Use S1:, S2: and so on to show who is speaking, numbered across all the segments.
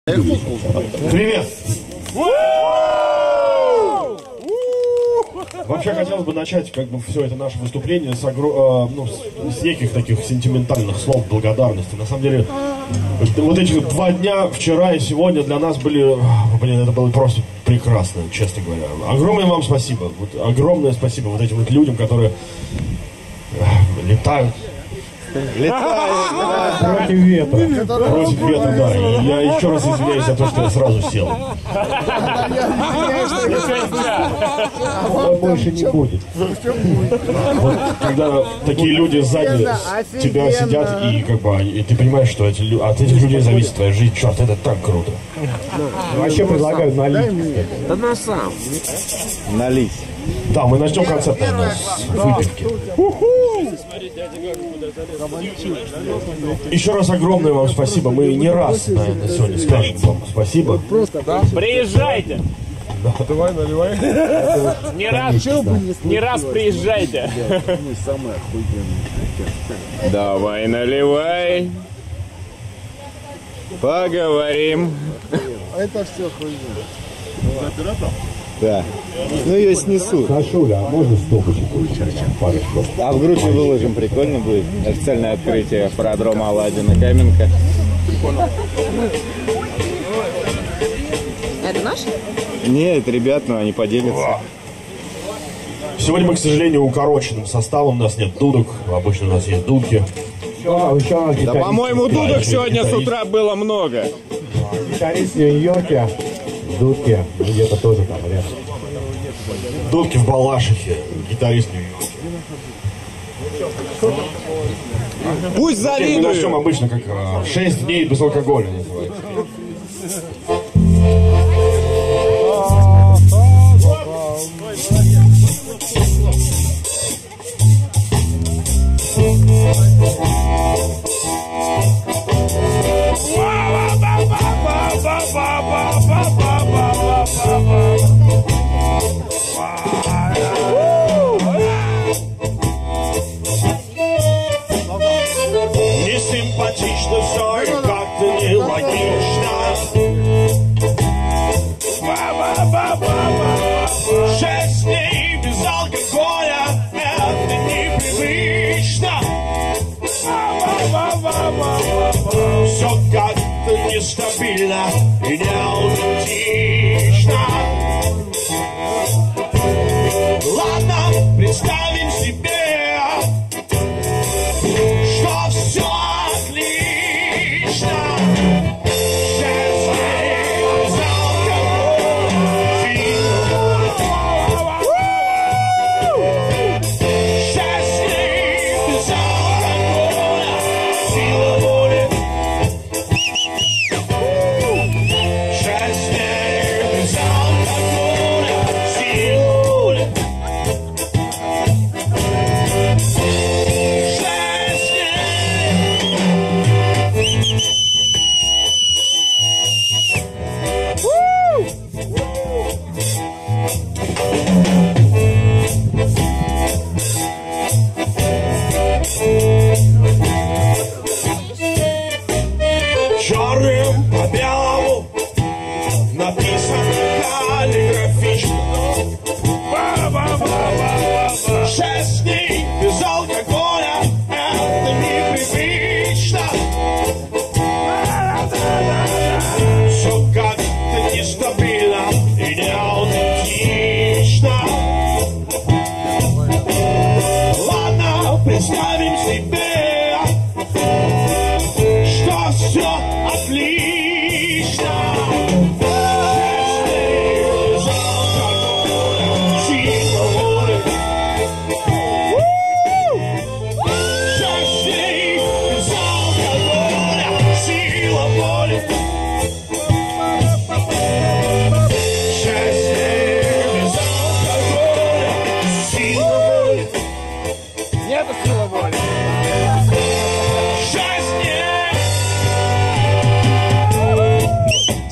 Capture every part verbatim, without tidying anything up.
S1: Привет! Вообще хотелось бы начать как бы все это наше выступление с, огр... ну, с, с неких таких сентиментальных слов благодарности. На самом деле, вот эти два дня, вчера и сегодня, для нас были, блин, это было просто прекрасно, честно говоря. Огромное вам спасибо, вот, огромное спасибо вот этим вот людям, которые летают.
S2: Летает,
S1: против ветра. Против ветра, да. И я еще раз извиняюсь за то, что я сразу сел. Больше не будет. Вот, когда такие люди сзади тебя сидят, и как бы и ты понимаешь, что эти, от этих людей зависит твоя жизнь. Черт, это так круто. Вообще предлагаю налить.
S3: Да на сам.
S2: Налить.
S1: Да, мы начнем концерт, наверное, с выпивки. Еще раз огромное вам спасибо. Мы не раз, наверное, сегодня скажем вам спасибо.
S3: Приезжайте!
S1: Да. Давай, наливай.
S3: Не раз, не раз приезжайте. Давай, наливай. Поговорим.
S4: Это все хуйня.
S2: Да. Ну ее снесут.
S1: Сашуля, а можно стопочек?
S2: А в группе выложим, прикольно будет. Официальное открытие пародрома Аладдина Каменка.
S5: Это наши?
S2: Нет, ребят, но они поделятся.
S1: Сегодня мы, к сожалению, укороченным составом. У нас нет дудок. Обычно у нас есть дудки.
S3: Да, по-моему, дудок сегодня с утра было много.
S1: Гитарист в Нью-Йорке. Дудки где-то тоже там рядом. Дудки в Балашихе. Гитарист в Нью-Йорке.
S3: Пусть завидуют.
S1: Мы начнем обычно как шесть дней без алкоголя называется. Несимпатично все и как-то нелогично. Шесть дней без алкоголя — это непривычно. Все как-то нестабильно и неаутентично. Ладно, представим себе, что все отлично. Шесть дней без алкоголя, шесть дней без алкоголя, сила воли. Шесть дней без алкоголя, сила воли. Шесть черным по белому написано каллиграфично. Шесть дней без алкоголя — это непривычно. Все как-то нестабильно и неаутентично. Ладно, представим себе, что все отлично. Шесть дней без алкоголя, сила воли. Шесть дней без алкоголя, сила воли. Шесть дней без алкоголя, сила воли.
S3: Нету силы воли.
S1: Шесть дней.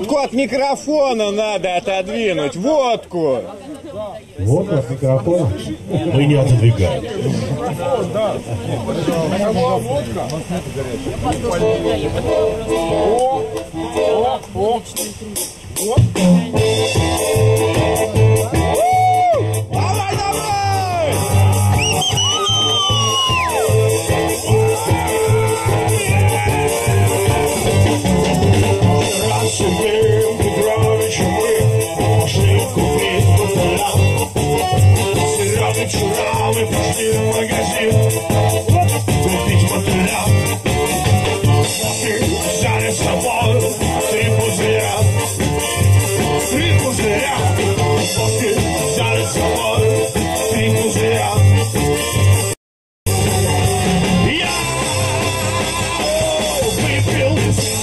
S3: Водку от микрофона надо отодвинуть. Водку.
S1: Вот от микрофона. Мы не отодвигаем.
S3: Давай, давай!
S1: Рассудим, Петрович, мы пошли купить мотыля. Сегодня вчера мы пошли в магазин купить мотыля. Мы взяли с собой три пузыря, три пузыря. Мы взяли с собой три пузыря. Я выпил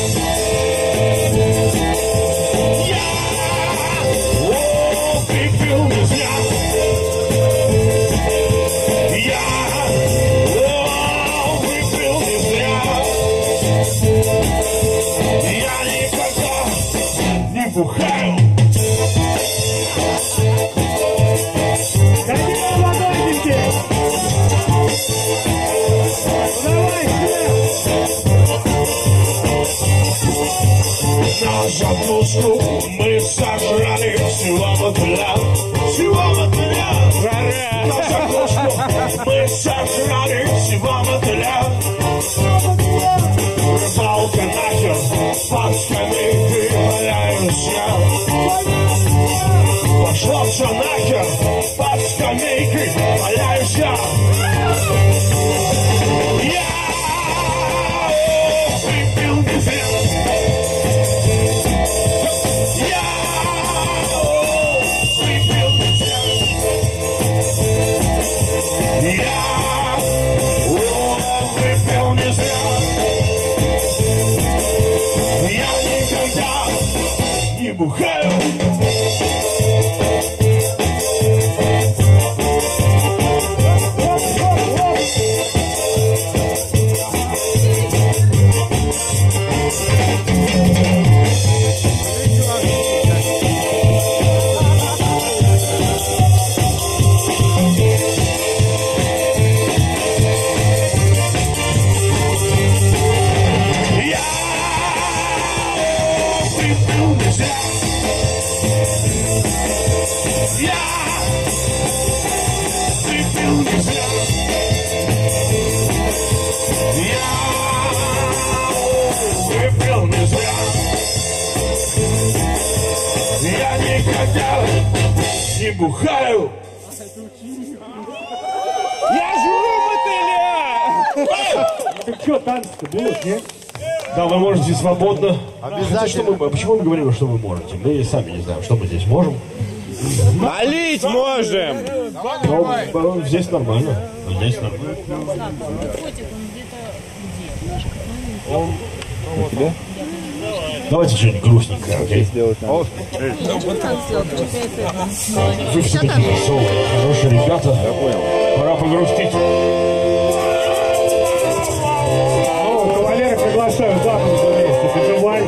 S1: бухаю. Какие молоденькие! Давай, на закуску мы сожрали всего мотыля, всего мотыля. На закуску мы сожрали всего мотыля. Рыбалка нахер, под скамейкой валяюсь я. Пошло все нахер, под скамейкой валяюсь я. Я выпил нельзя. Я выпил нельзя. Я выпил нельзя. Не бухаю. Не бухаю.
S3: Я жру мотыля!
S1: Так что, танцы-то будут, нет? Да, вы можете свободно. Обязательно. Что мы, почему мы говорим, что вы можете? Мы сами не знаем, что мы здесь можем.
S3: Молить можем!
S1: Но, здесь нормально. Здесь нормально.
S2: У тебя?
S1: Давайте что-нибудь грустненькое, окей? Вы все такие веселые, хорошие ребята. Я понял. Пора погрустить. Ну, кавалеры приглашаю запах вместе. Это вальс.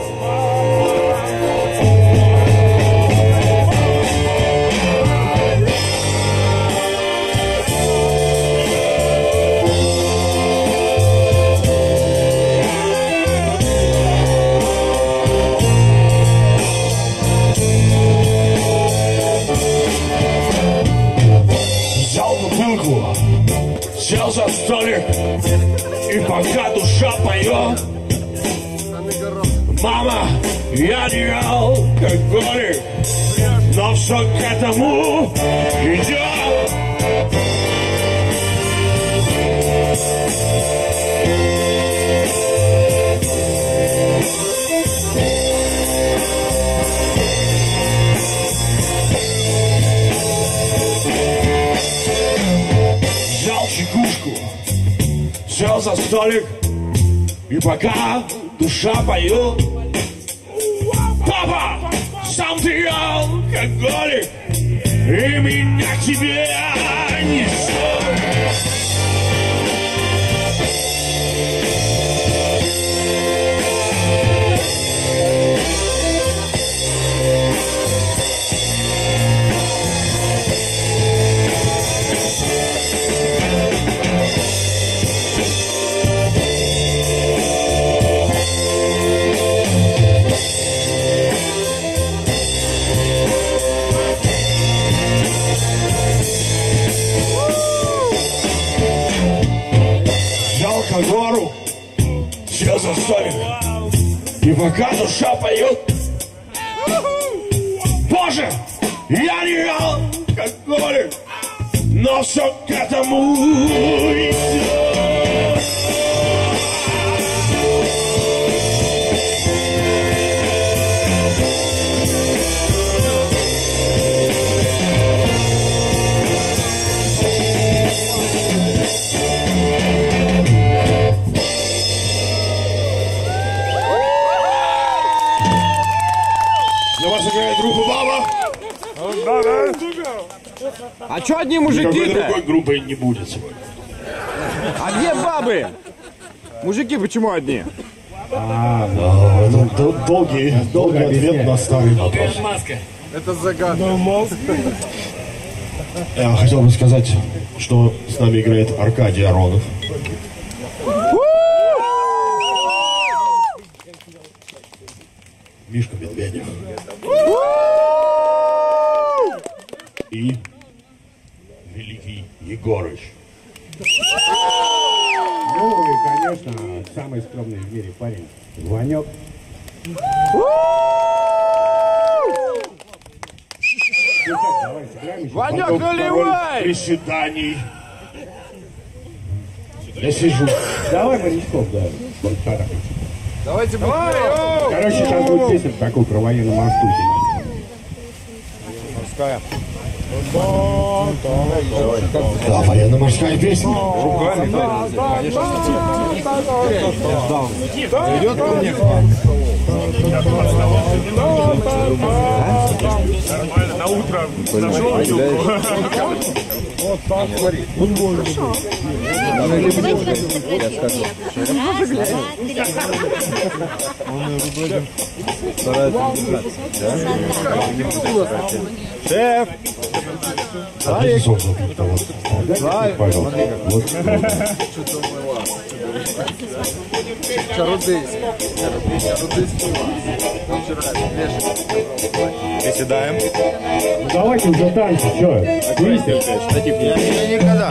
S1: Сел за столик, и пока душа поет, мама, я не алкоголик, но все к этому идет. Взял чекушку, сел за столик, и пока душа поет, папа, сам ты алкоголик, и меня к тебе несет. пока душа поет. Боже, я не алкоголик, но все к этому идет. Для вас играет группа Баба.
S3: А чё одни
S1: Никакой
S3: мужики-то?
S1: другой группы не будет сегодня.
S3: А где бабы? Мужики почему одни?
S1: А, ну, дол- долгий, долгий ответ на старый вопрос.
S4: Это загадка.
S1: Я хотел бы сказать, что с нами играет Аркадий Аронов. Мишка Медведев. И Великий Егорыч.
S5: Ну и, конечно, самый скромный в мире парень Ванек. Давай сыграем еще.
S3: Ванек,
S1: Потом король
S3: наливай!
S1: приседаний. Я сижу.
S5: Давай морячков, да. Бончара.
S4: Давайте будем.
S5: Короче, сейчас будет песня такую про военно-морскую тематику.
S1: Да, военно-морская песня.
S4: Идет ко мне.
S3: На утро
S4: Вот там, смотри.
S3: Шеф!
S1: Давай. Пожалуйста. Вот.
S4: Чародейский.
S3: Приседаем.
S5: Ну давайте уже танцы, что?
S4: Я никогда.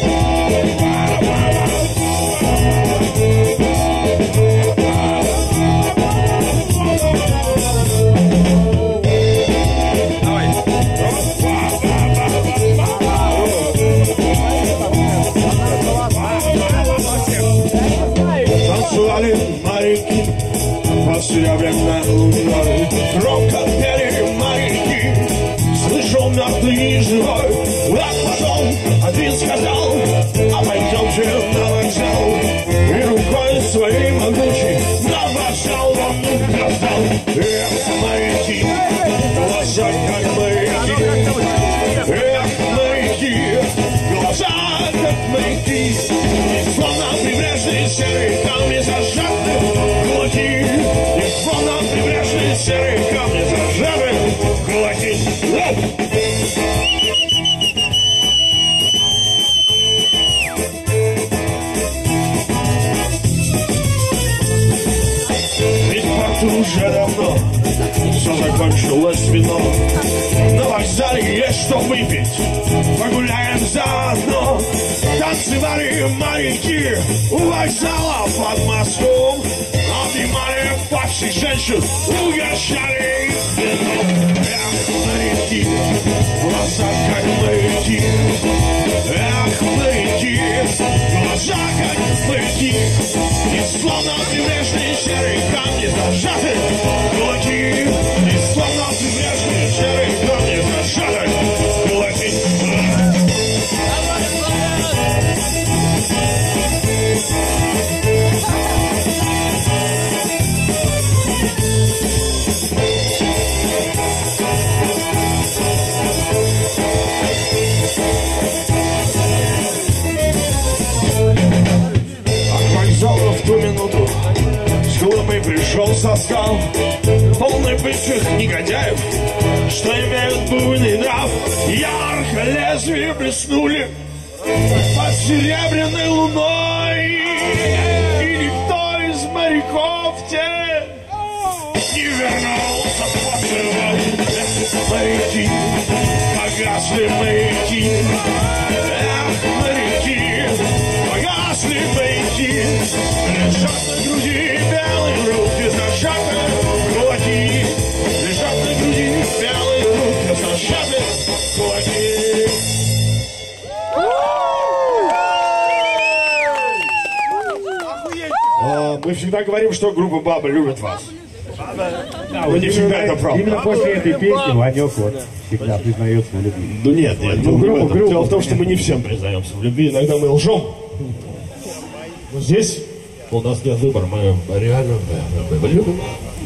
S1: Танцевали моряки под серебряной луной. Громко пели моряки, слышал мертвый и живой. А потом один сказал: а пойдемте на вокзал. И рукой своей могучей на вокзал он указал. Эх, моряки, глаза как моряки. Эх, моряки, глаза как моряки. И словно прибрежные серые камни зажаты в кулаки. И словно прибрежные серые камни зажаты в кулаки. Ведь в порту уже давно все закончилось вино. На вокзале есть что выпить, погуляем заодно. Танцевали моряки у вокзала под мостом. Обнимали павших женщин, угощали их вином. Эх, моряки, глаза как моряки. Эх, моряки, глаза как моряки. И словно прибрежные серые камни зажаты в кулаки. И словно прибрежные серые камни зажаты в кулаки. От вокзала в ту минуту с глыбой пришел со скал, полный бывших негодяев, что имеют буйный нрав. Ярко лезвия блеснули под серебряной луной, и никто из моряков те не вернулся поцелуй. Эх, моряки, погасли маяки. Эх, моряки, погасли маяки. Лежат на груди белые руки зажаты всегда говорим, что группа «Баба» любит вас.
S5: Да,
S1: Но не всегда это правда.
S5: Именно после этой песни Ванек вот всегда признается в любви.
S1: Ну нет, нет,
S5: Ну,
S1: дело не в
S5: группа,
S1: этом.
S5: группа,
S1: Дело в том, что мы не всем признаемся в любви, иногда мы лжем. Но здесь у нас нет выбора, мы реально любим.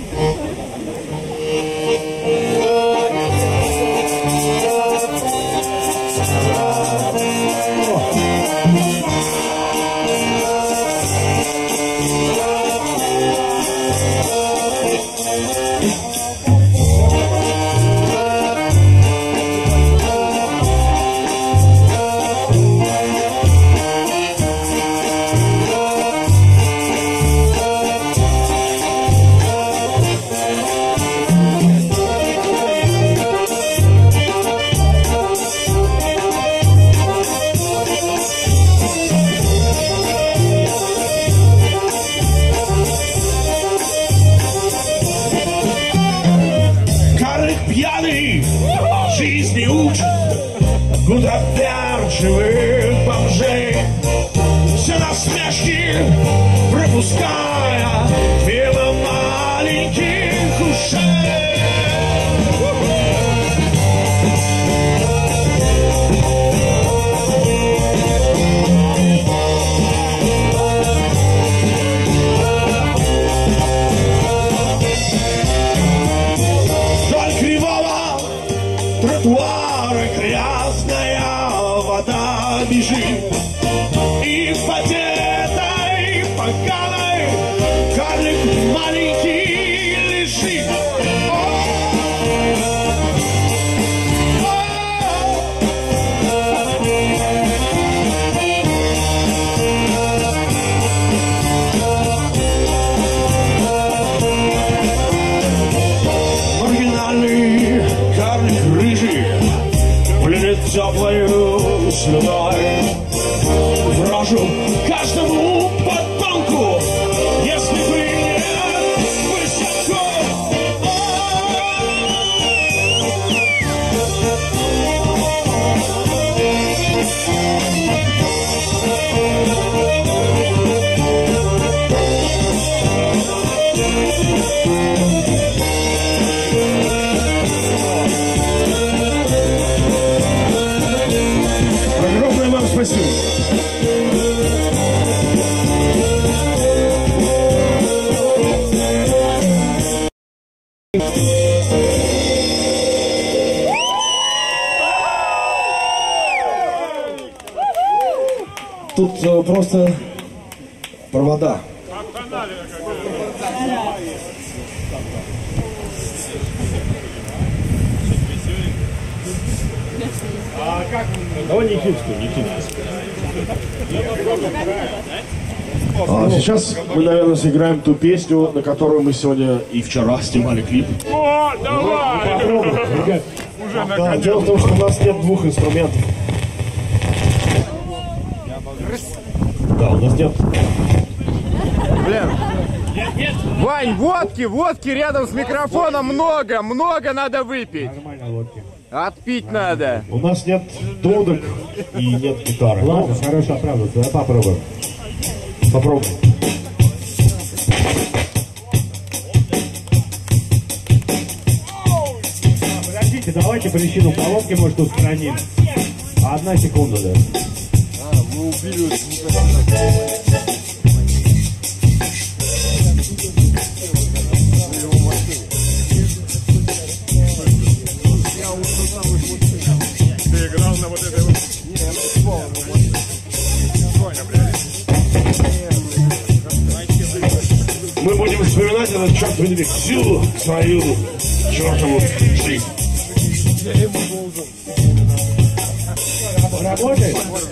S1: Жизни учат гутоперчивых бомжей, все насмешки пропуская мимо маленьких ушей. Вдоль кривого тротуара грязная вода бежит, и в воде этой поганой карлик маленький лежит. Маргинальный карлик рыжий плюнет теплою слюной в рожу каждому подонку, если бы не высоко. Огромное вам спасибо. Тут э, просто провода. Давай Никитскую, Никитскую. А сейчас мы, наверное, сыграем ту песню, на которую мы сегодня и вчера снимали клип.
S3: О, давай!
S5: Ребят,
S1: Да, дело в том, что у нас нет двух инструментов. Да, у нас нет.
S3: Блин. Вань, водки, водки рядом с микрофоном много, много надо выпить.
S5: нормально лодки.
S3: Отпить надо.
S1: У нас нет дудок и нет гитары.
S5: Ладно, хорошо оправдываться, давай попробуем.
S1: Попробуем.
S5: Подождите, давайте причину поломки, может, устраним. Одна секунда, да.
S3: Ты играл на вот этой вот...
S1: Мы будем вспоминать этот, черт возьми, всю свою чертову жизнь.
S5: Работает?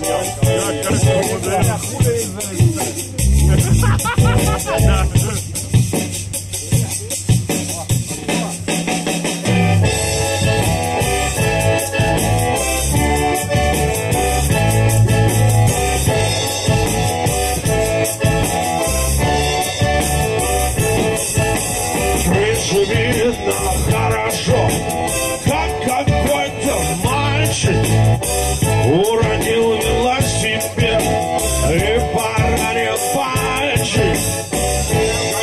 S1: Крышу видно хорошо, как какой-то мальчик уронил велосипед и поранил пальчик.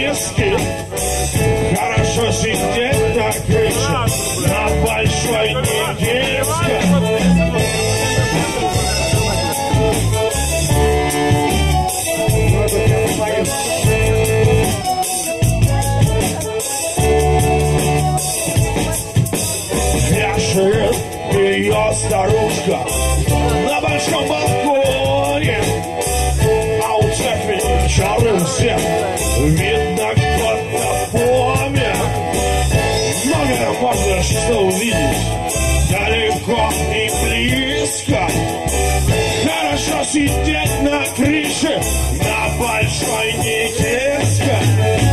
S1: виски. Хорошо сидеть на крыше, на большой Невельской. Вяжет ее старушка на большом балконе, а у церкви черным всем видно кто-то помер. Многое можно что увидеть, далеко и близко. Хорошо сидеть на крыше, на большой Невельской.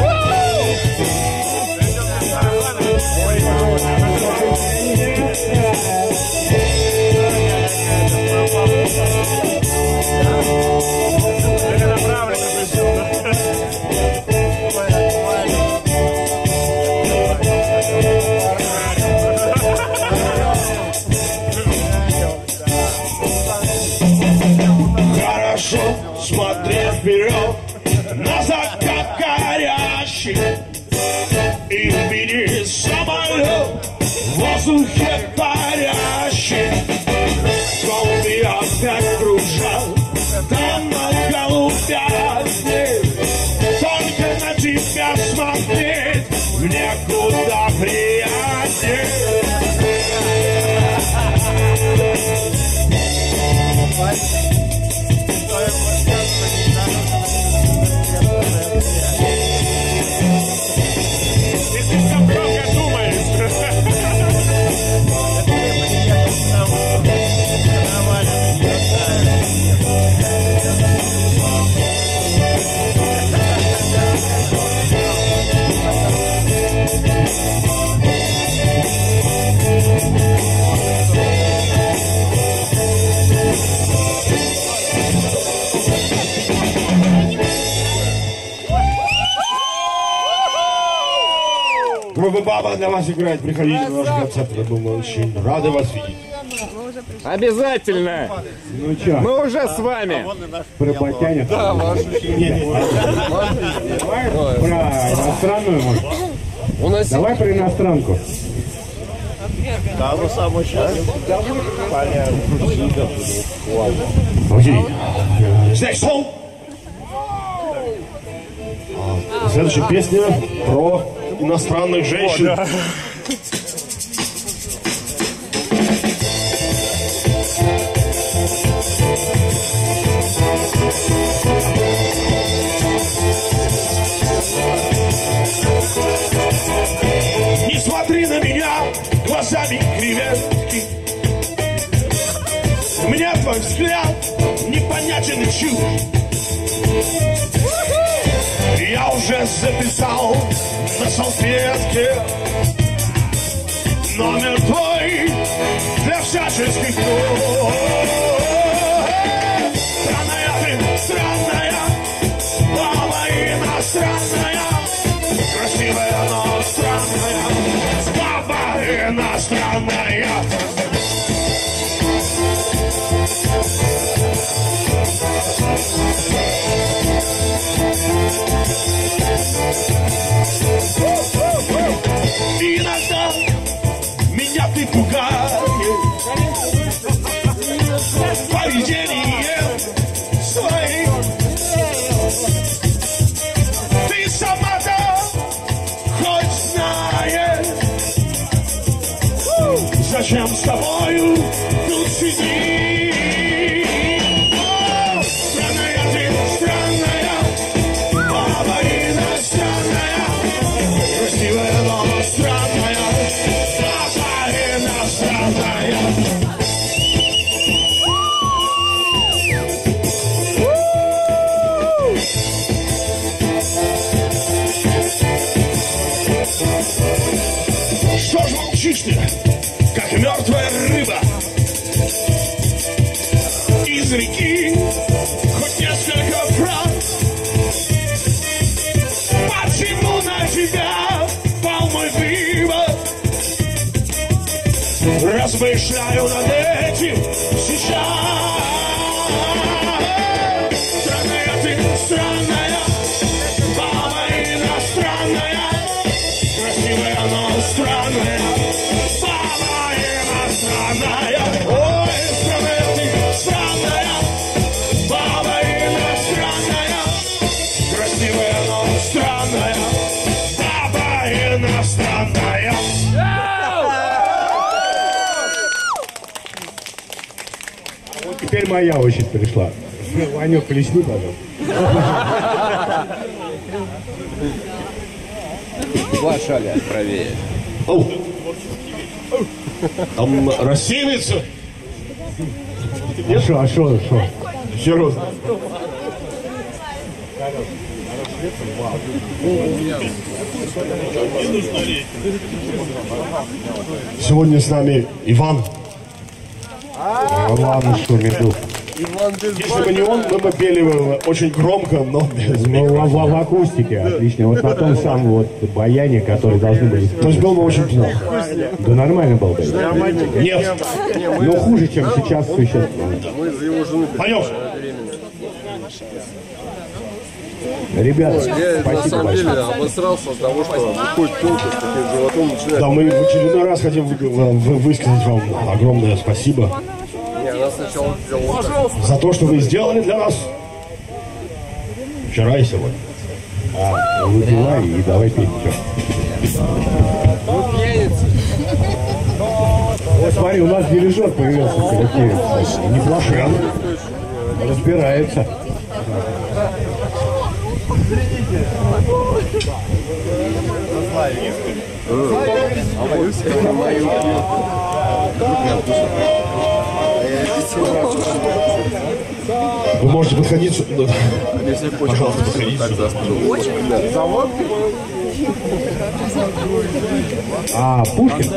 S1: Хорошо смотреть вперед на закат горящий и видеть самолет в воздухе парящий. Голуби опять кружат, там на голубятне. Только на тебя смотреть мне куда приятнее. Группа «Баба» для вас играет. Приходите на наш концерт. Я думаю, очень рады вас видеть.
S3: Обязательно.
S5: Ну чё?
S3: Мы уже с вами.
S5: Потянет? Да, вашу. Про иностранную, может?
S3: У нас...
S5: Давай про иностранку.
S4: Да, ну самое сейчас.
S1: Окей. Next home. Следующая песня про иностранных женщин. О, да. Не смотри на меня глазами креветки. Мне твой взгляд непонятен и чужд. Я уже записал на салфетке номер твой для всяческих нужд. Странная ты, странная, баба иностранная, красивая, но странная, баба иностранная. Иногда меня ты пугаешь поведением своим. Ты сама-то хоть знаешь, зачем с тобою тут сидишь? О, странная ты, странная, баба иностранная, красивая, но странная, баба иностранная. Что ж молчишь ты, как мертвая рыба? Из реки хоть несколько фраз. Почему на тебя пал мой вывод? Размышляю над этим сейчас. Странная ты, странная, баба иностранная, иностранная, баба иностранная.
S5: Вот теперь моя очередь пришла. Ванек, плесни, пожалуйста.
S2: Два шага правее.
S1: Оу. Там рассеивается.
S5: А что, а что, что?
S1: Серьезно. Сегодня с нами Иван.
S5: Ладно, что, меду.
S1: Если бы не он, мы бы пели очень громко, но без
S5: Ну, в, в, в акустике, отлично. Вот на том самом вот баяне, который должны были...
S1: То есть был бы очень плохо.
S5: Да нормально был бы.
S1: Нет.
S5: Но хуже, чем сейчас существует.
S1: Пойдем.
S5: Ребята,
S4: Я на
S5: спасибо
S4: самом деле
S5: большое.
S4: обосрался от того, что выходит телка с таким животом, начинает...
S1: Да, мы в очередной раз хотим вы- вы- высказать вам огромное спасибо
S4: Не, она сначала сделала...
S1: за то, что вы сделали для нас вчера и сегодня.
S5: А, выпивай и давай пить. Всё. Вот смотри, у нас дирижер появился в коллективе, кстати. Неплохой. Разбирается.
S1: Вы можете подходить сюда.
S4: Если хочешь,
S1: Пожалуйста, подходите сюда.
S5: А, Пушкин?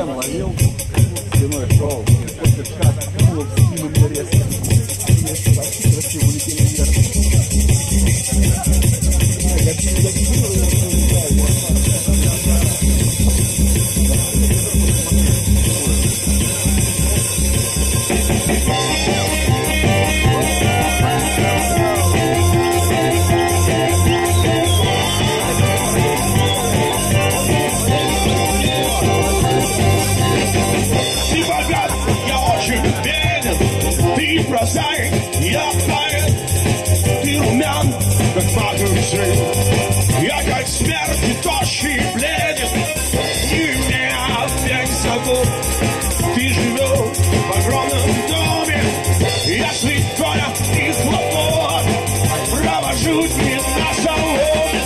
S1: Ты богат, я очень беден. Ты прозаик, я поэт. Ты румян, как маковый сын. Я как смерть, и тощий, и бледен. И меня опять зовут. Ты живешь в огромном доме. Я слит коля и хлопот. Провожу дни на заводе.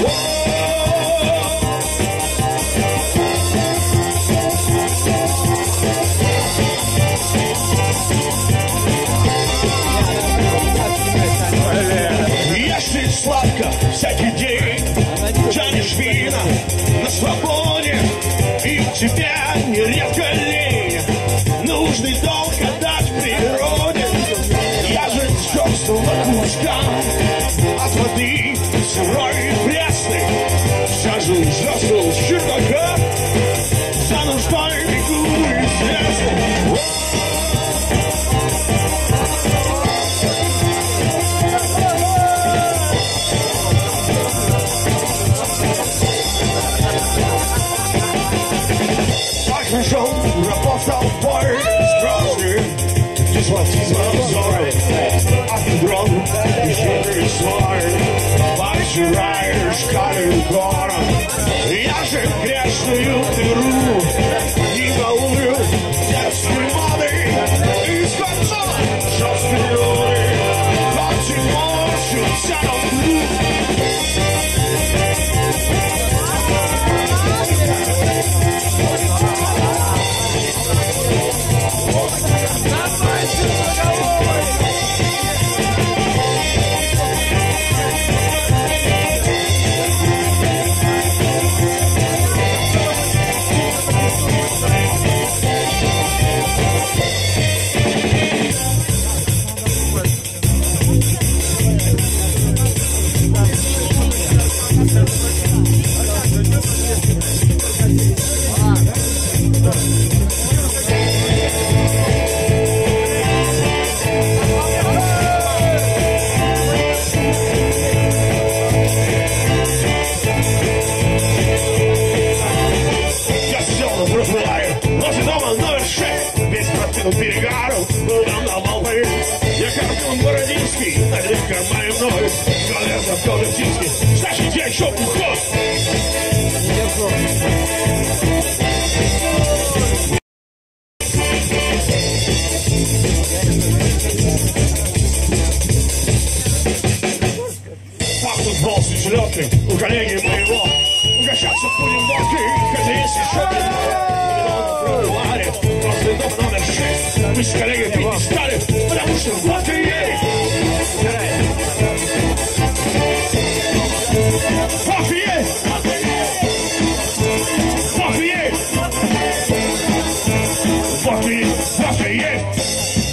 S1: Если сладко всякий день тянешь вина на свободе, и в тебя нередко лень нужный долг отдать природе. Я же черством кускам от воды сырой и пресной сажу взрослого чердака за нуждой бегу известный. Ножом работал бой с грозным деспотизмом взоры, а ты дрон еще не свой, пожираешь камень гором. Я же грешную дыру не волную детской моды, из конца жесткой роды, хоть и морщусь, а на коллеги моего. Угощаться будем водкой, хотя есть еще пробивали. После дома номер шесть мы с коллегами не стали, потому что водка есть. Водка есть! Водка есть! Водка есть! Водка есть!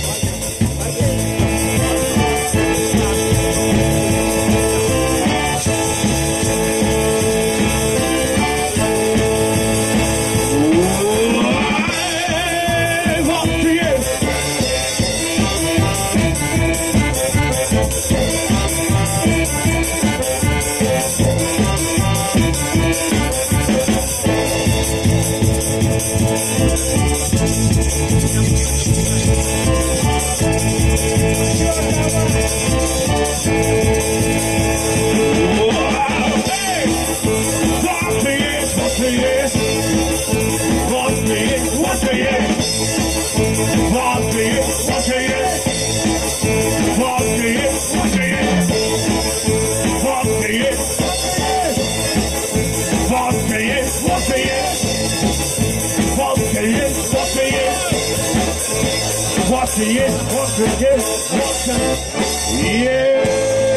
S1: Водка есть, водка есть, водка есть.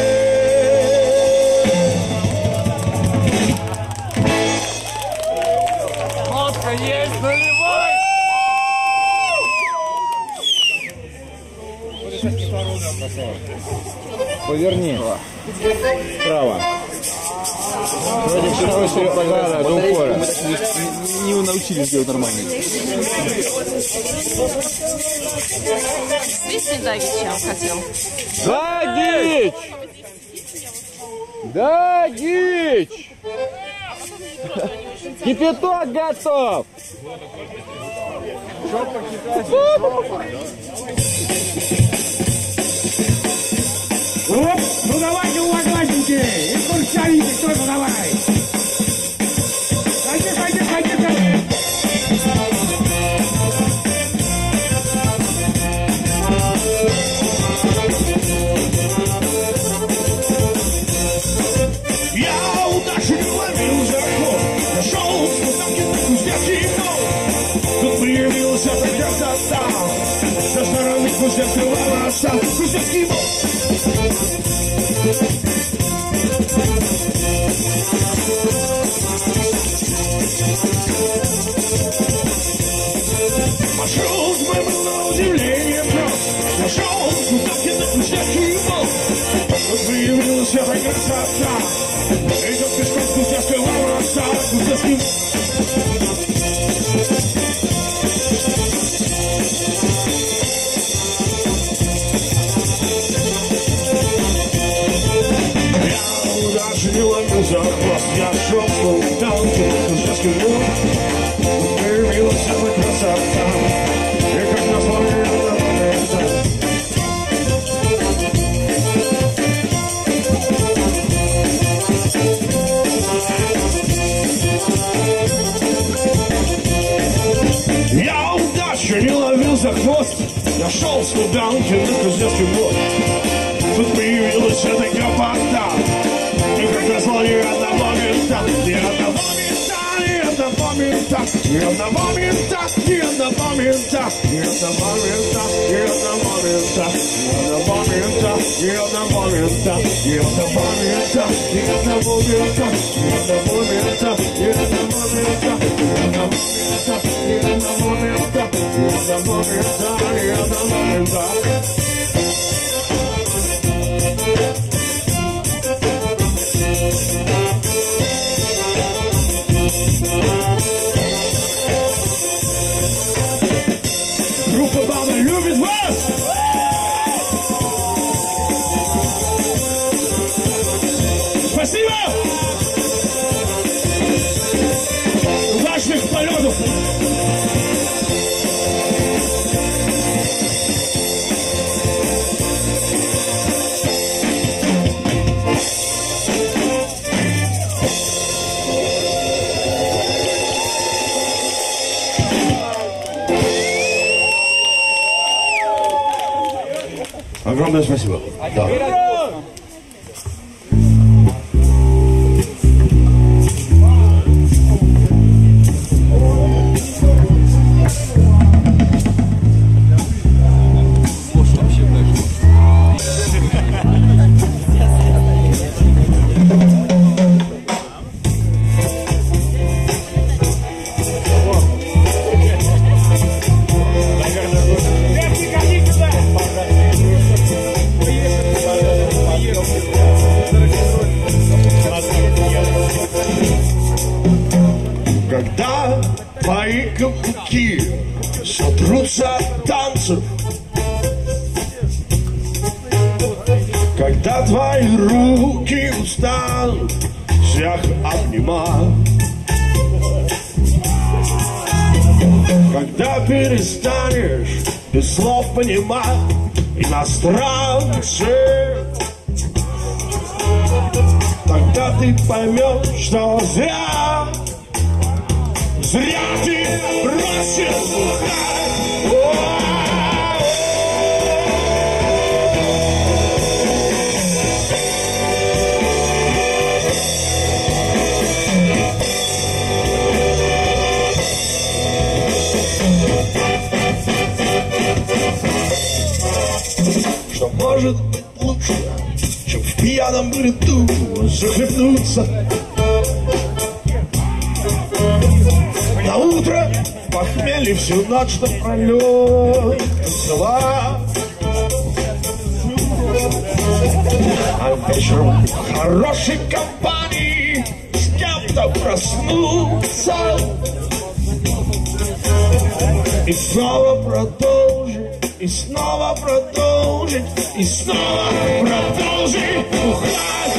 S3: Водка есть, наливай!
S2: Поверни. Справа. Вроде хороший, да, до упора.
S3: Мы не научились делать нормально.
S6: Свистни Дагича хотел.
S3: Дагич! Дагич!
S2: Кипяток готов!
S5: Оп, ну давайте, уважаемые, и курсовики, кто ну давай. Ходи, ходи, ходи, ходи.
S1: Я удачу не ловил за ход, нашел в музыке на кузнецкий ног. Тут появился такой состав, со стороны кузнецкого моста, кузнецкий мост. Маршрут мой был на удивление прост, нашел в музыке на кузнецкий мост. Тут появилась эта красота, идет пешком с кузнецкого моста, кузнецкий мост. Не ловил за хвост, я шел, там, кузнецкий мост. Появилась эта красота, и как назло я на момент. Я удачу не ловил за хвост, я шел с куданки на кузнецкий мост. Тут появилась эта гопота, и как назло ни одного места, ни одного места, ни одного места, ни одного места, ни одного места, ни одного места, ни одного места, ни одного места, ни одного места, ни одного места, ни одного места, ни одного места, ни одного места, ни одного места, ни одного места, ни одного места, ни одного места. Группа «Баба» любит вас! Спасибо! Удачных полетов! Огромное спасибо. Да.
S6: твои каблуки сотрутся от танцев, когда твои руки устанут всех обнимать, когда перестанешь без слов понимать иностранцев, тогда ты поймешь, что зря, зря ты бросил бухать. Что может быть лучше, чем в пьяном бреду захлебнуться? На утро в похмелье всю ночь напролет танцевать, а вечером в хорошей компании с кем-то проснуться и снова продолжить, и снова продолжить, и снова продолжить бухать.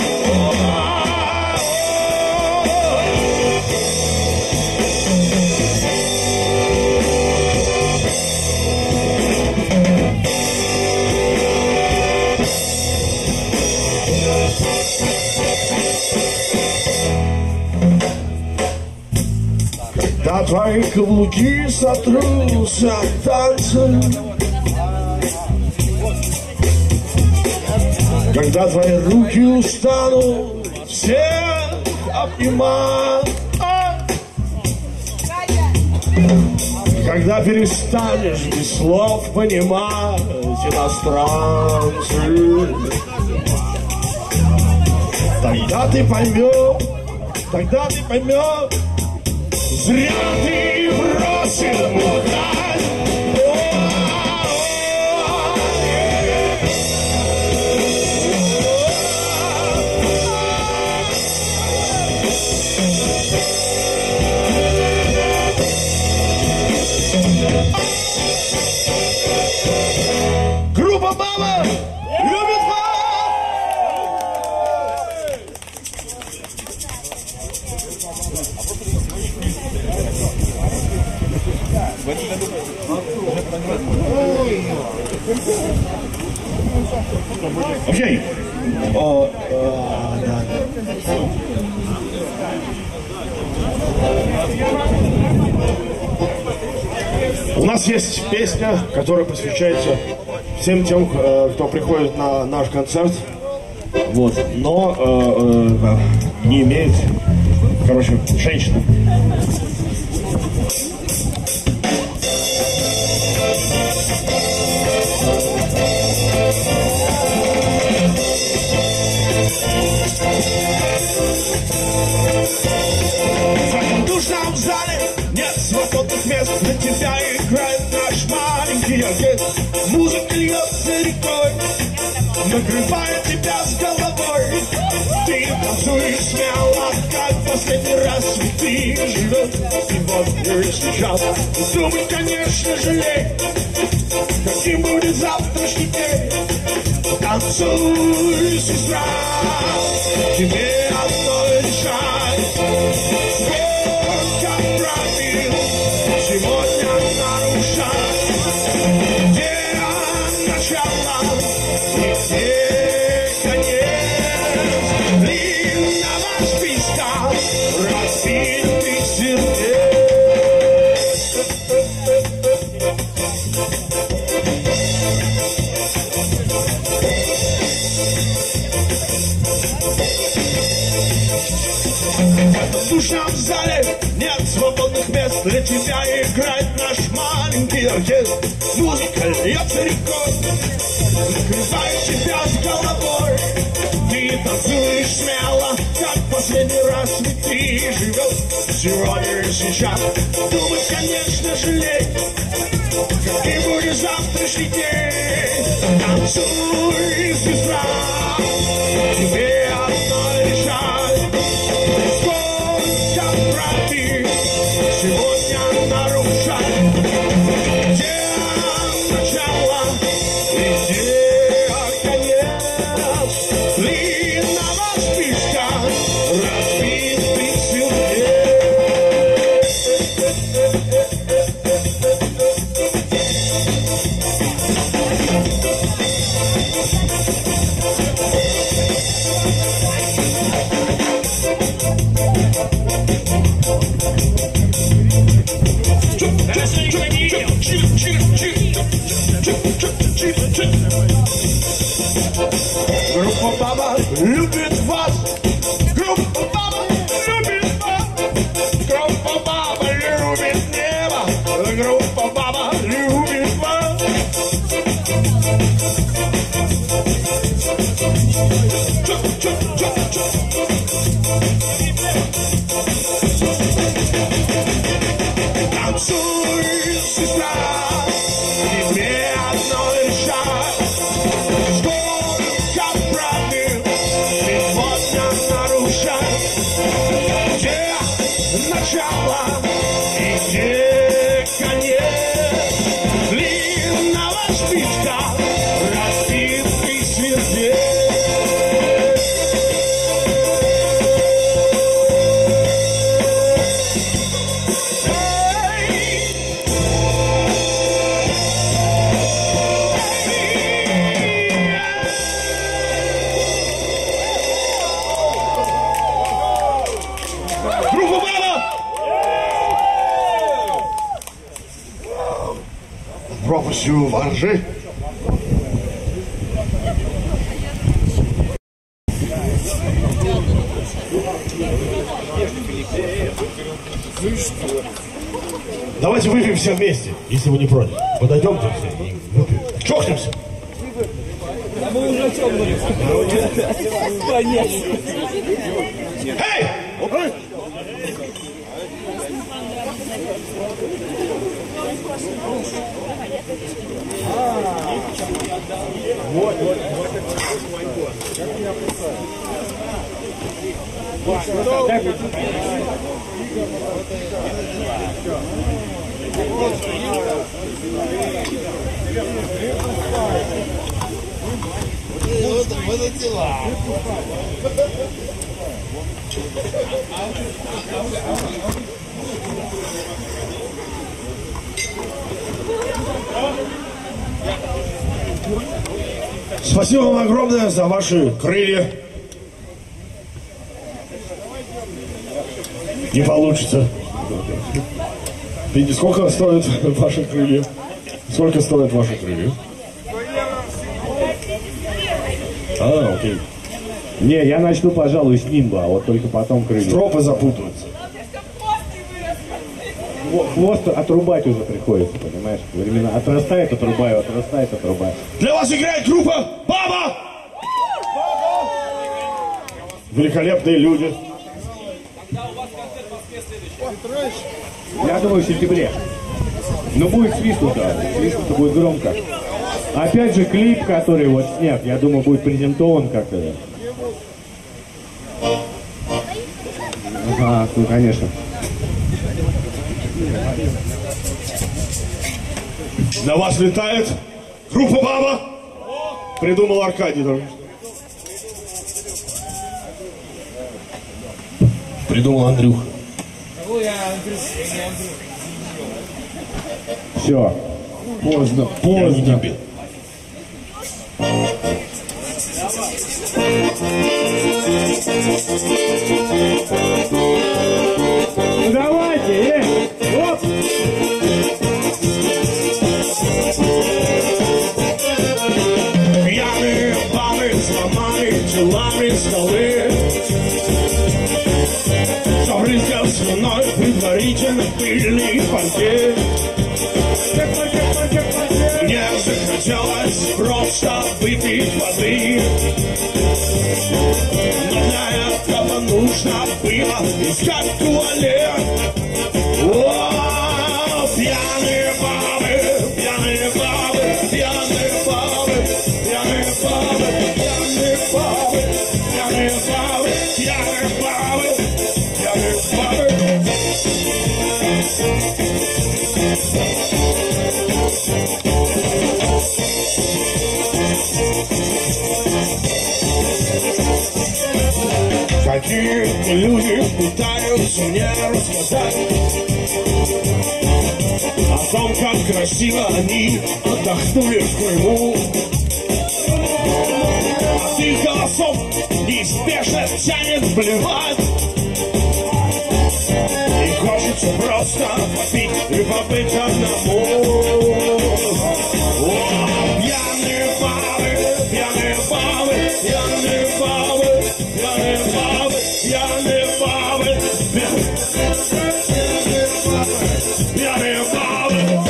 S6: Когда твои каблуки сотрутся от танца, когда твои руки устанут всех обнимать, когда перестанешь без слов понимать иностранцы, тогда ты поймешь, тогда ты поймешь, зря ты бросил бухать. Группа «Мама» любит Окей. О, о, да, да. У нас есть песня, которая посвящается всем тем, кто приходит на наш концерт, вот, но э, э, не имеет, короче, женщины. В этом душном зале нет свободных мест, для тебя играет наш маленький оркестр. Музыка льется рекой, накрывает тебя с головой. Ты танцуешь смело, как последний раз ты живешь. И вот и сейчас думай, конечно, жалей, каким будет завтрашний день. Танцуй, сестра, тебе одно решать. Сколько правил сегодня нарушать? Где начало и где конец длинного списка разбитых сердец? В душном зале нет свободных мест, для тебя играет наш маленький оркестр. Музыка льется рекой, накрывает тебя с головой. Ты танцуешь смело, как последний раз ведь ты живешь. Сегодня и сейчас думать, конечно, жалей, каким будет завтрашний день. Танцуй, сестра, тебе одно решать. Сколько правды сегодня Группа «Баба» любит вас. Группа «Баба» любит вас. Группа «Баба» любит небо. Группа «Баба» любит вас. Танцуй, сестра, тебе одно решать. Сколько правил сегодня нарушать? Где начало и где конец длинного списка разбитый сердец? Группа «Баба».
S1: В пропастью воржи. Давайте выпьем все вместе, если вы не против. Подойдемте все и выпьем. Чокнемся. Эй! Спасибо вам огромное за ваши крылья. Не получится. Видите, сколько стоят ваши крылья? Сколько стоят ваши крылья? А, окей.
S5: Не, я начну, пожалуй, с нимба, а вот только потом крылья.
S1: Тропы запутываются.
S5: Хвост отрубать уже приходится, понимаешь? Времена отрастает, отрубаю, отрастает, отрубаю.
S1: Для вас играет группа «Баба». Великолепные люди.
S5: Я думаю, в сентябре. Но будет свистнуто, свистнуто будет громко. Опять же, клип, который вот снят, я думаю, будет презентован как-то. Ага, ну конечно.
S1: На вас летает группа «Баба». Придумал Аркадий. Придумал Андрюх.
S5: Все. Поздно, поздно. Ну давайте, эй! Оп!
S6: Пьяные бабы сломали телами столы. Забрызгал слюной предварительно пыльный пакет. Мне захотелось просто выпить воды, но для этого нужно было искать туалет. О, пьяные бабы, пьяные бабы, пьяные бабы, пьяные бабы, пьяные бабы, пьяные бабы, пьяные бабы, пьяные бабы. Какие-то люди пытаются мне рассказать о том, как красиво они отдохнули в Крыму. От их голосов неизбежно тянет блевать. хочется просто попить и побыть одному. О, пьяные бабы, пьяные бабы, пьяные бабы, пьяные бабы, пьяные бабы, пьяные бабы.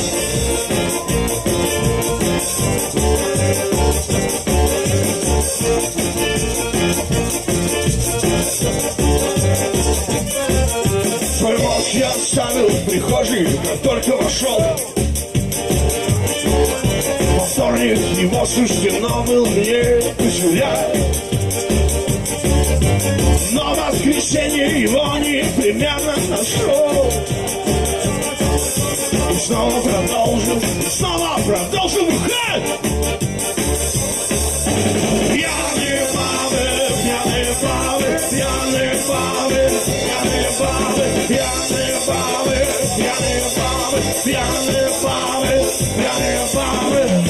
S6: Свой мозг я оставил в прихожей, как только вошел. Во вторник его суждено был мне пожалеть, но в воскресенье его непременно нашел. И снова продолжил, и снова продолжил бухать. Пьяные бабы, пьяные бабы, пьяные бабы, пьяные бабы, пьяные бабы, пьяные бабы, пьяные бабы, пьяные бабы.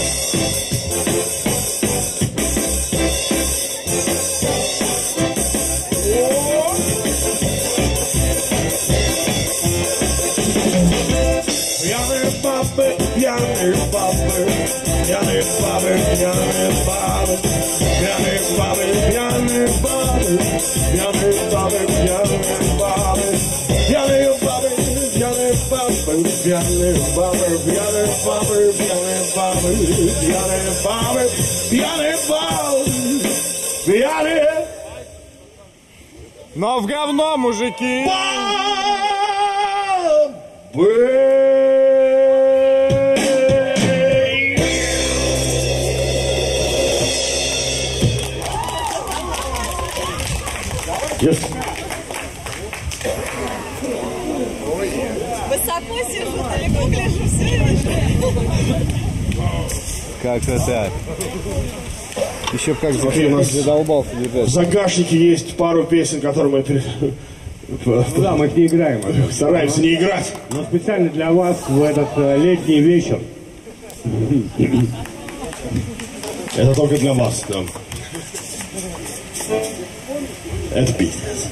S6: Пьяные бабы, пьяные бабы, пьяные бабы, пьяные бабы, пьяные бабы, пьяные бабы, пьяные бабы, пьяные бабы, пьяные бабы, пьяные бабы, пьяные бабы, пьяные бабы, пьяные бабы, пьяные бабы, пьяные бабы, пьяные.
S3: Но в говно, мужики!
S1: Yes.
S7: Высоко сижу, далеко гляжу, все вижу.
S2: Как-то так. Еще как
S1: Смотри, у нас
S2: задолбался
S1: в
S2: держать.
S1: загашнике есть пару песен, которые мы пере-
S5: Да, мы их не играем.
S1: стараемся не играть.
S5: Но специально для вас в этот э, летний вечер.
S1: Это только для вас, да. Это пиздец.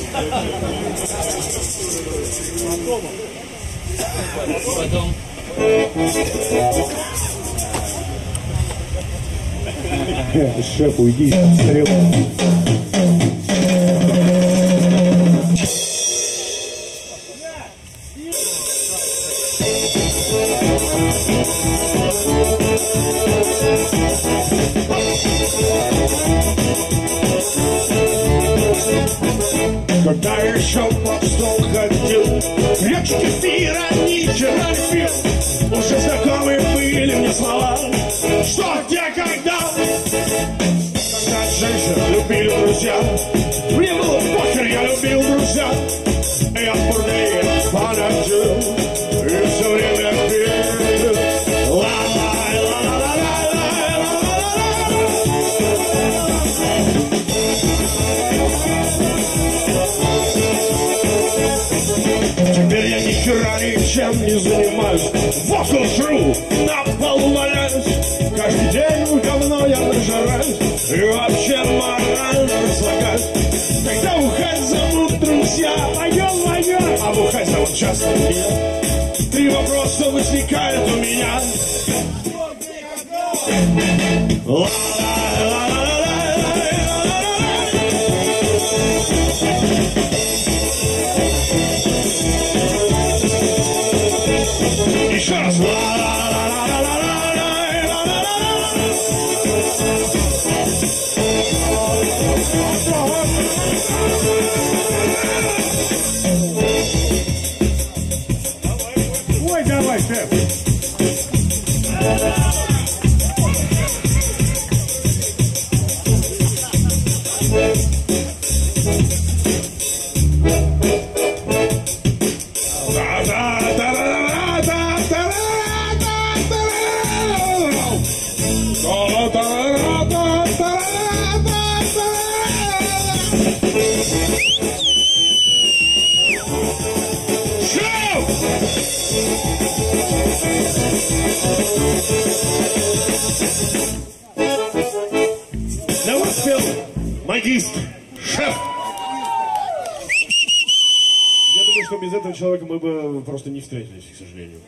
S5: Шеф, уйди, стрел.
S6: Когда еще под стол ходил, речки кефира ни хера не пил. Уже знакомые были мне слова, что, где, когда. Когда женщин любили друзья, мне было похер, я любил друзья. Я в бурдее понадежил и все время пил. Ла-лай, ла-ла-ла-лай, теперь я ни хера ничем не занимаюсь. Водку жру, на полу валяюсь. Каждый день в говно я нажираюсь и вообще морально разлагаюсь. Когда бухать зовут друзья, пойдем, пойдем. А бухать зовут часто меня. Три вопроса возникают у меня. Еще раз.
S5: Ой, давай, шеф.
S6: Для вас пел магистр, шеф. Я думаю,
S1: что без этого человека мы бы просто не встретились, к сожалению.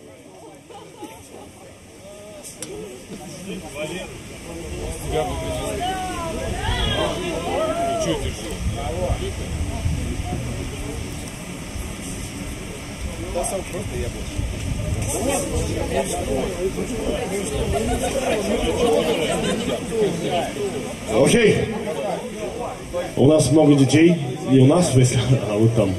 S1: Окей. У нас много детей. Не у нас, в смысле, а вот там.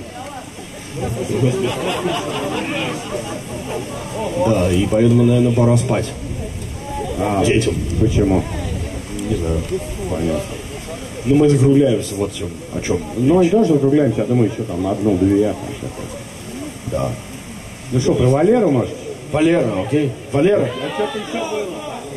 S1: Да, и поэтому, наверное, пора спать. А, детям.
S5: Почему?
S1: Не знаю. Понятно. Ну, мы закругляемся, вот в чем, о чем.
S5: Ну, они тоже закругляемся, я думаю, еще там одну-две.
S1: Да.
S5: Ну что, про Валеру, может?
S1: Валера, окей. Валера.
S5: А что-то еще было.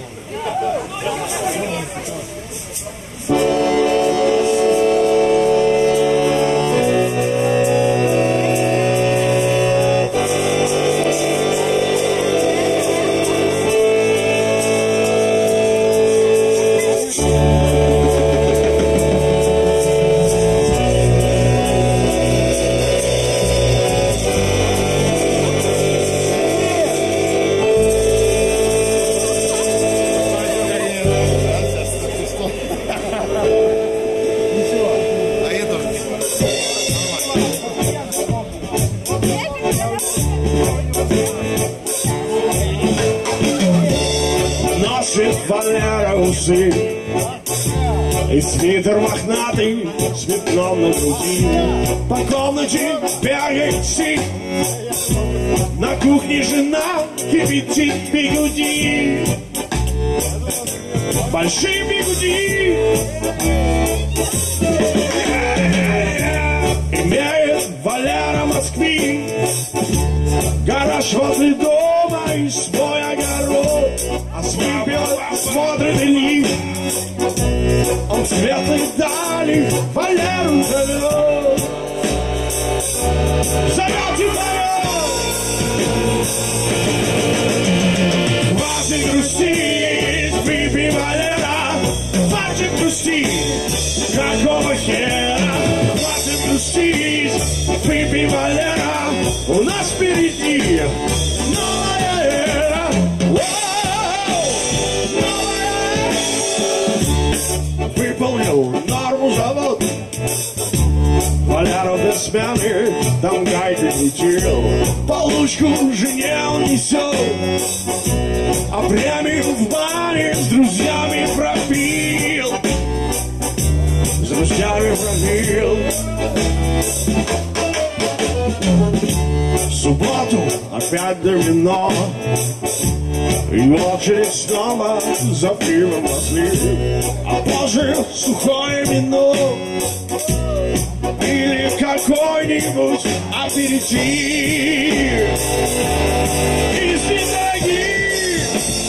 S1: Валера усы и свитер мохнатый с пятном на груди. По комнате бегает сик, на кухне жена кипятит бигуди. Большие бигуди имеет Валера Москвы, гараж возле дома и свой огород. А свипел, смотрит Ильи, он светлой дали Валеру зовет. Зовет и зовет. Хватит грустить, выпей, Валера, хватит грустить, какого хера. Хватит грустить, выпей, Валера, у нас впереди новая эра. Выполнил норму завод, Валера без смены, там гайки крутил. Получку жене он несет, а премию в бане с друзьями пропил. С друзьями пропил. В субботу опять домино, и очередь снова за пивом пошли, а позже сухое вино или какой-нибудь аперитив. Из ноги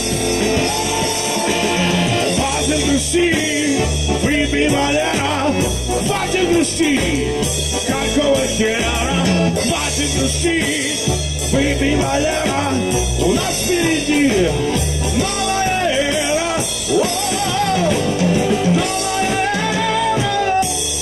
S1: хватит грусти, выпей, Валера, хватит грусти, какого хера. Хватит грусти, выпей, Валера, у нас впереди новая эра. О-о-о! Новая эра.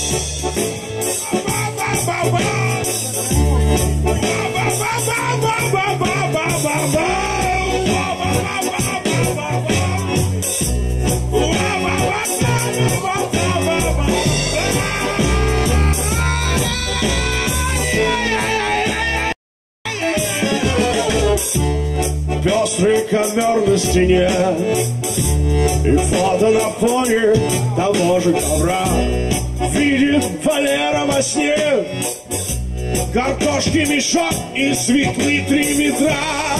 S1: Пестрый ковер на стене и фото на фоне того же ковра. Видит Валера во сне картошки мешок и светлые три метра.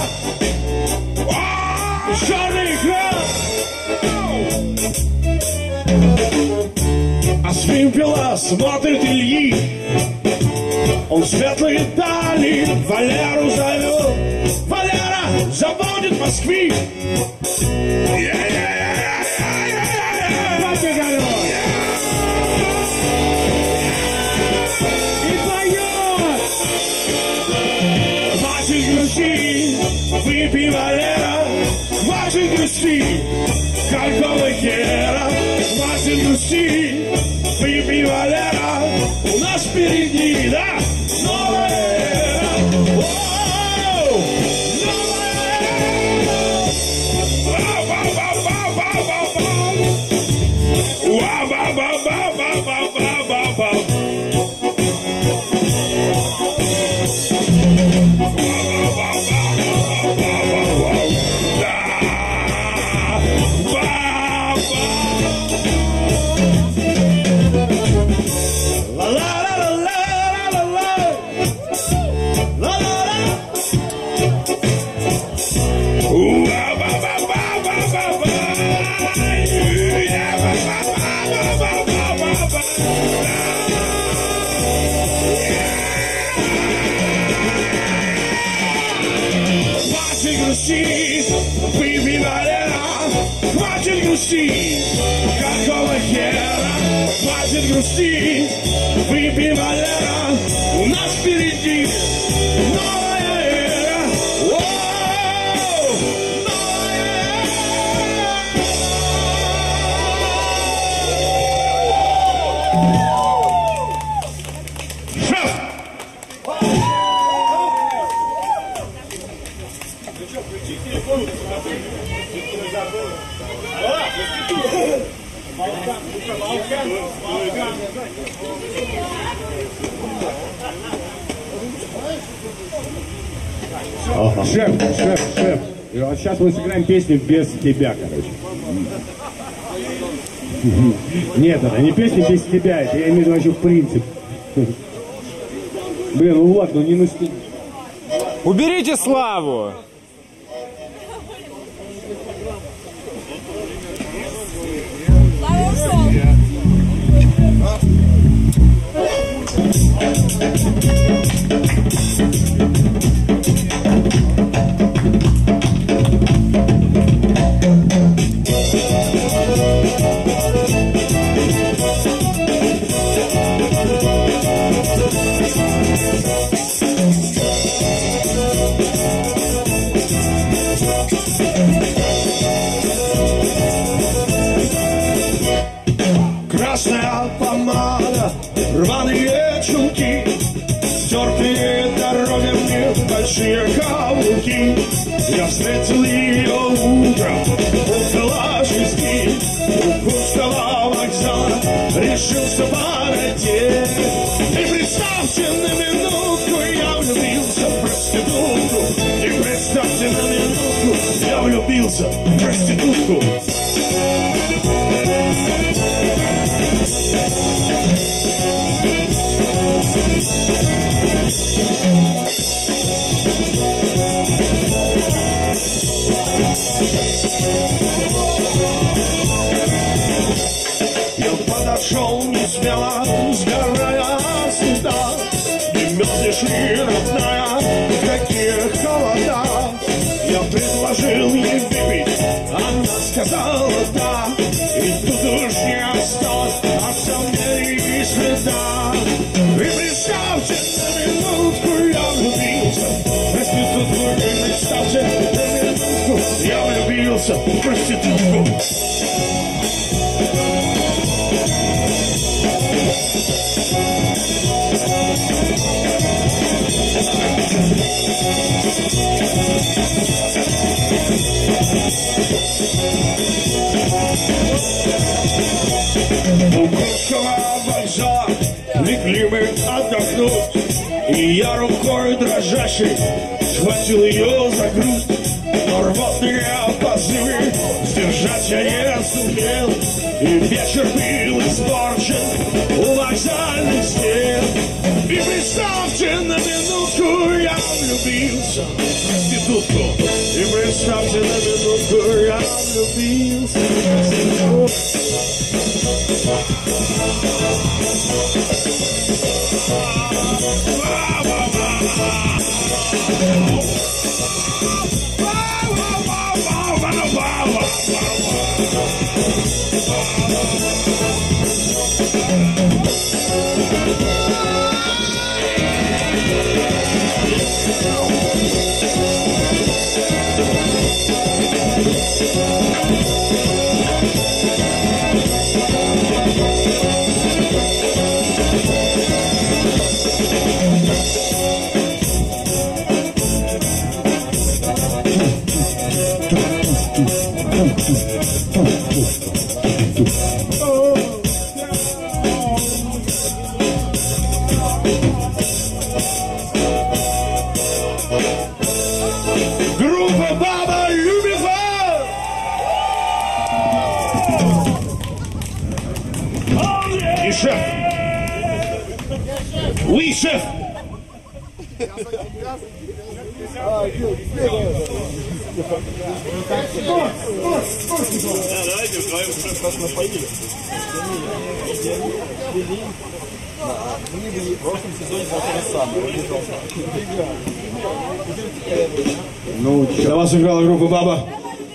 S1: Черный экран, а с вимпела смотрит Ильи, он светлые дали Валеру зовет. Валера заводит Москвы. И поет. Хватит грусти, выпей, Валера, хватит грусти, какого хера. Хватит грусти, выпей, Валера, у нас впереди, да, новая.
S6: грустить, выпей, Валера, хватит грустить, какого хера, хватит грустить, выпей, Валера, у нас впереди новая эра. Воу, новая эра. Шеф!
S5: Ага. Шеф, шеф, шеф. А сейчас мы сыграем песню без тебя, короче. Нет, это не песня без тебя, это я имею в виду вообще в принципе. Блин, ну Влад, ну не насти...
S3: Уберите Славу!
S7: Слава ушел.
S6: Красная помада, рваные чулки, стертые дорогами большие каблуки. Я встретил ее утром около шести у Курского вокзала, решился подойти. И представьте на минутку, я влюбился в проститутку. И представьте на минутку, я влюбился в проститутку. Я подошел не смело, сгорая от стыда. Не мерзнешь ли, родная, в каких холодах? Я предложил ей выпить, она сказала да. И тут уж не осталось от сомнений и следа. И представьте на минутку, я влюбился в проститутку. И представьте на минутку, я влюбился в проститутку. У Курского вокзала легли мы отдохнуть, и я рукой дрожащей схватил ее за грудь. Но рвотные позывы сдержать я не сумел, и вечер был испорчен у вокзальных стен. И представьте на минутку, я влюбился в проститутку. И представьте на минутку, я влюбился в проститутку. Группа «Баба любит вас». И шеф. Oui, шеф.
S1: Давайте вдвоем шеф нас напоили. В прошлом сезоне было то же самое.
S5: Ну,
S1: Для вас играла группа «Баба».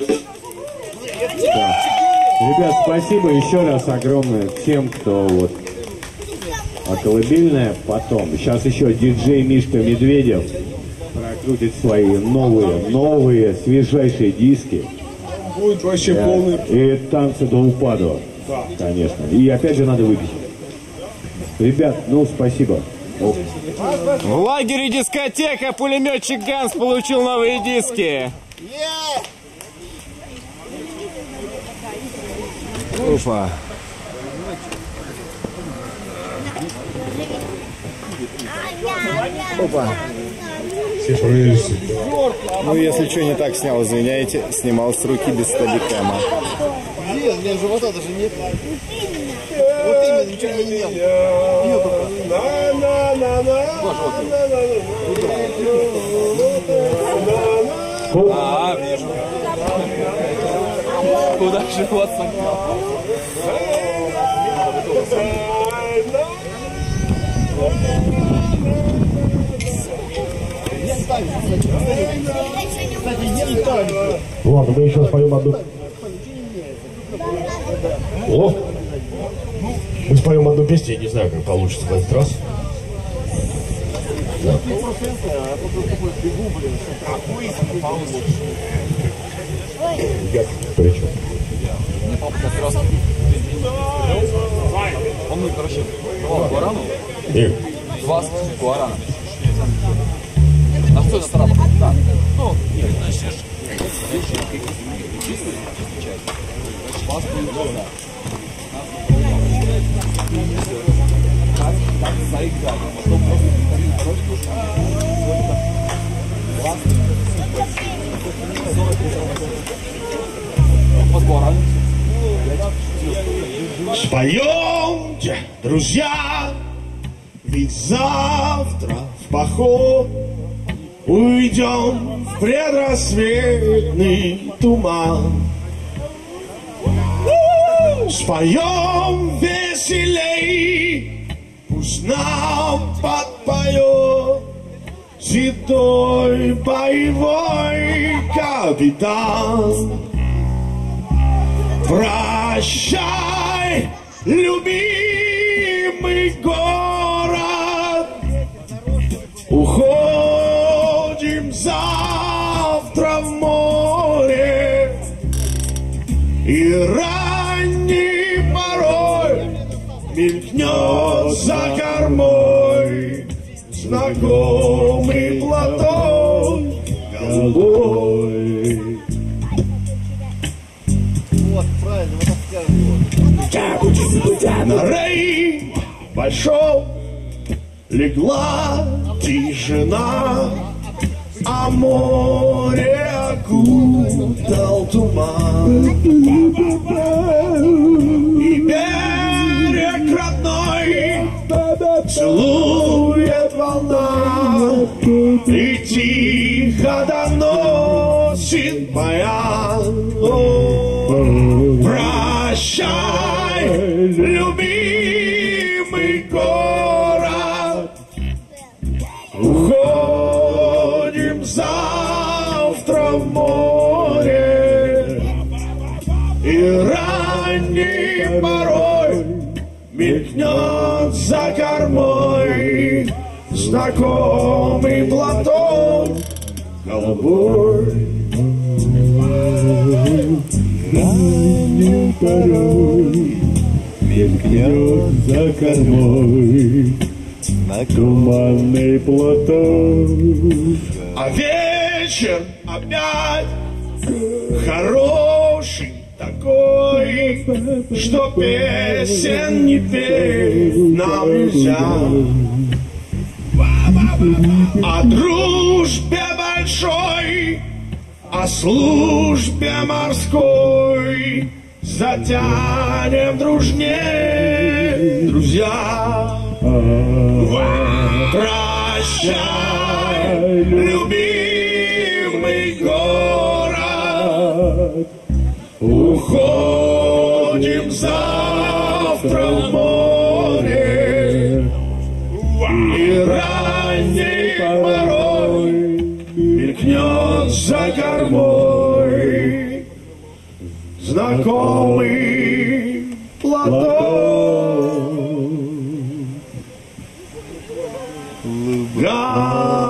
S5: ребят, спасибо еще раз огромное всем, кто вот... А колыбельная потом. Сейчас еще диджей Мишка Медведев прокрутит свои новые, новые, свежайшие диски.
S4: Будет вообще
S5: Да.
S4: полный...
S5: И танцы до упаду. Да. Конечно. И опять же надо выпить. Ребят, ну спасибо. О.
S3: В лагере дискотека пулеметчик Ганс получил новые диски. Опа.
S2: Опа. Ну, если что не так снял, извиняйте. Снимал с руки без стадикама.
S8: Где? У меня живота даже нет. Вот именно, ничего я не ел. Пил только.
S3: А, вижу. Куда живот согнал?
S1: Ладно, мы еще споем одну. О! Мы споем одну песню, я не знаю, как получится в этот раз. Да. Причем?
S9: Он, короче, давал гуарану. Два гуарана. А что это сработало? Да. Ну, нет, значит, как заиграть. Потом просто
S6: Споемте, друзья, ведь завтра в поход уйдем в предрассветный туман. Споем веселей, пусть нам подпоет седой боевой капитан. Прощай, любимый город, уходим завтра в море, и ранней порой мелькнет за кормой знакомый платок голубой. На рей большом легла тишина, а море окутал туман. И берег родной целует волна, и тихо доносит баян. Прощай, любимый город, уходим завтра в море, и ранней порой мелькнет за кормой знакомый платок голубой.
S5: Ранней порой мелькнет за кормой туманный платок.
S6: А вечер опять хороший такой, что песен не петь нам нельзя. О дружбе большой, о службе морской затянем дружнее, друзья. Прощай, любимый город, уходим завтра в море, и ранней порой мелькнет вот за кормой знакомый Платон. Луга.